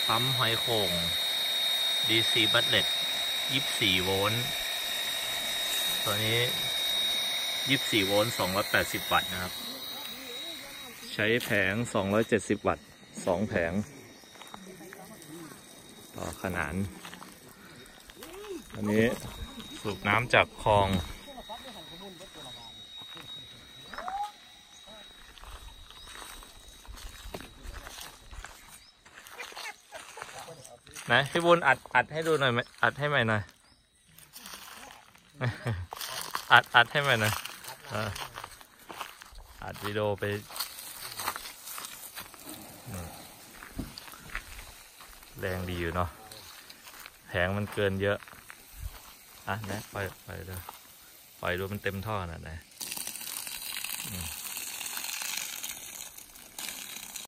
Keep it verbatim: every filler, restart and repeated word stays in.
ปั๊มหอยโข่ง ดี ซี บัตเลตยี่สิบสี่โวลต์ตัวนี้ยี่สิบสี่โวลต์สองร้อยแปดสิบวัตต์นะครับใช้แผงสองร้อยเจ็ดสิบวัตต์สองแผงต่อขนานอันนี้สูบน้ำจากคลองไหนพี่บุญอัดอัดให้ดูหน่อยไหมอัดให้ใหม่หน่อยอัดอัดให้ใหม่หน่อยอัดวิดีโอไปแรงดีอยู่เนาะแผงมันเกินเยอะอ่ะนะปล่อยปล่อยดูปล่อยดูมันเต็มท่อขนาดไหน